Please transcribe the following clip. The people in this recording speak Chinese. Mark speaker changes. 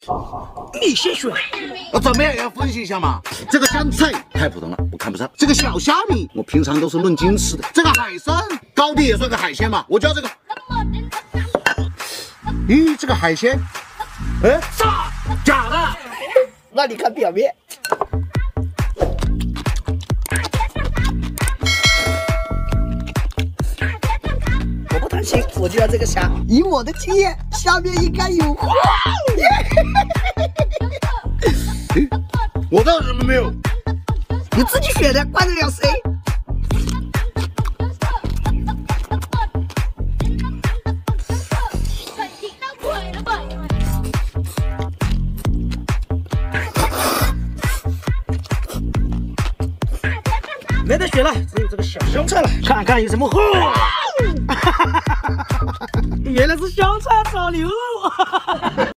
Speaker 1: 你先选。
Speaker 2: 我怎么样也要分析一下嘛。这个香菜太普通了，我看不上。这个小虾米，我平常都是论斤吃的。这个海参，高低也算个海鲜嘛，我就要这个。咦，这个海鲜，哎，假的。
Speaker 1: 那你看表面。 我就要这个虾，以我的经验，下面应该有。
Speaker 2: 我倒什么没有？
Speaker 1: 你自己选的，怪得了谁？没得选了，只有这个小香菜了，看看有什么货。原来是香菜炒牛肉。